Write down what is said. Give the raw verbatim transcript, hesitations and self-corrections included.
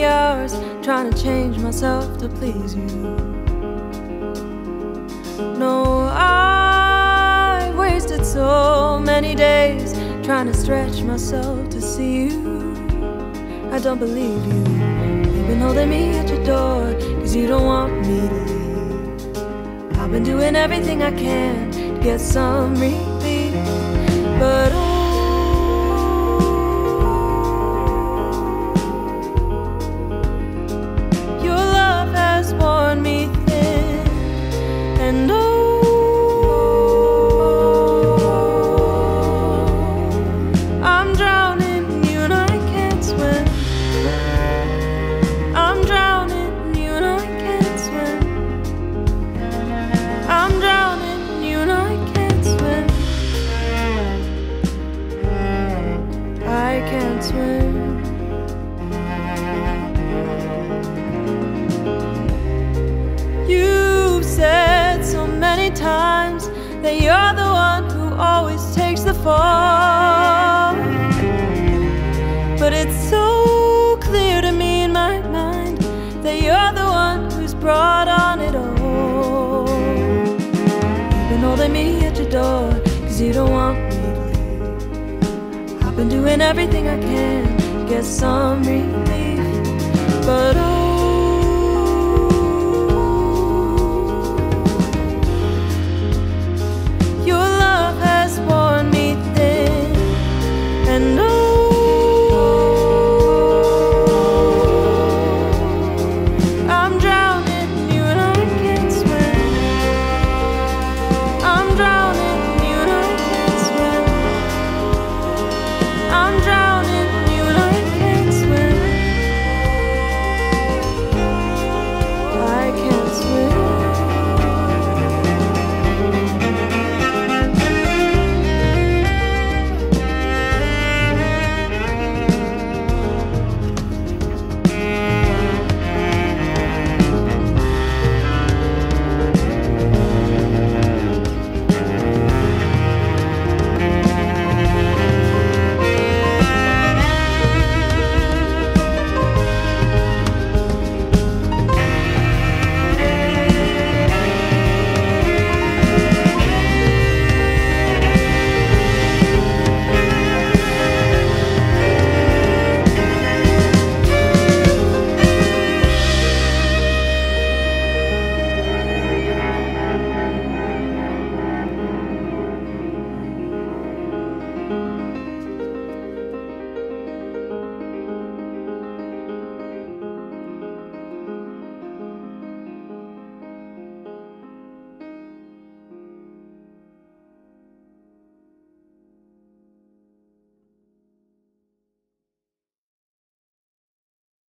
many hours trying to change myself to please you. No, I wasted so many days trying to stretch myself to see you. I don't believe you. You've been holding me at your door, cause you don't want me to leave. I've been doing everything I can to get some relief, but oh, your love has worn me thin, and oh, times that you're the one who always takes the fall, but it's so clear to me in my mind that you're the one who's brought on it all. You've been holding me at your door cause you don't want me to leave. I've been doing everything I can to get some relief.